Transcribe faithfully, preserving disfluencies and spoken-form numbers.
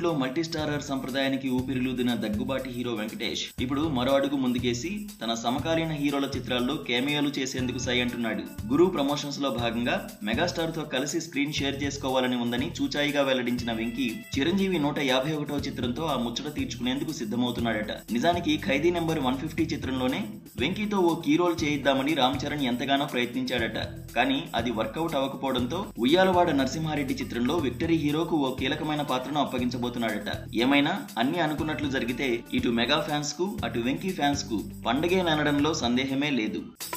టాలీవుడ్ లో multi starrer సంప్రదాయానికి ఊపిరిలూదిన Daggubati hero Venkatesh ఇప్పుడు మరో అడుగు ముందుకేసి తన సమకాలీన హీరోల చిత్రాల్లో కేమియోలు చేసేందుకు సై అంటున్నాడు. గురు ప్రమోషన్స్ లో భాగంగా మెగాస్టార్ తో కలిసి స్క్రీన్ షేర్ చేసుకోవాలని ఉందని చూచాయిగా వెల్లడించిన వెంకీ చిరంజీవి నూట యాభై ఒకటవ చిత్రంతో ఆ ముచ్చట తీర్చుకునేందుకు సిద్ధమవుతున్నాడట. నిజానికి ఖైదీ నెంబర్ వన్ ఫిఫ్టీ చిత్రంలోనే వెంకీతో ఓ కీ రోల్ చేయిద్దామని రామ్ చరణ్ ఎంతగానో ప్రయత్నించాడట. కానీ అది వర్కౌట్ అవ్వకపోవడంతో ఉయ్యాలవాడ నరసింహారెడ్డి చిత్రంలో విక్టరీ హీరోకు ఓ కీలకమైన పాత్రను అప్పగించబోతున్నాడట. ఏమైనా అన్ని అనుకున్నట్లు జరిగితే ఇటు మెగా ఫ్యాన్స్ కు అటు వెంకీ ఫ్యాన్స్ కు పండగే ననడంలో సందేహమే లేదు.